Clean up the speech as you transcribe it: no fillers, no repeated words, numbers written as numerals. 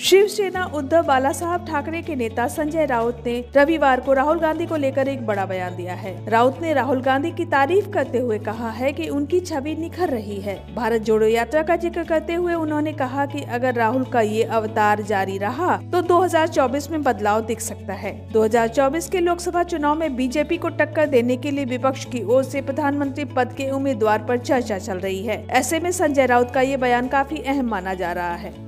शिवसेना उद्धव बालासाहब ठाकरे के नेता संजय राउत ने रविवार को राहुल गांधी को लेकर एक बड़ा बयान दिया है। राउत ने राहुल गांधी की तारीफ करते हुए कहा है कि उनकी छवि निखर रही है। भारत जोड़ो यात्रा का जिक्र करते हुए उन्होंने कहा कि अगर राहुल का ये अवतार जारी रहा तो 2024 में बदलाव दिख सकता है। 2024 के लोकसभा चुनाव में बीजेपी को टक्कर देने के लिए विपक्ष की ओर से प्रधानमंत्री पद के उम्मीदवार पर चर्चा चल रही है। ऐसे में संजय राउत का ये बयान काफी अहम माना जा रहा है।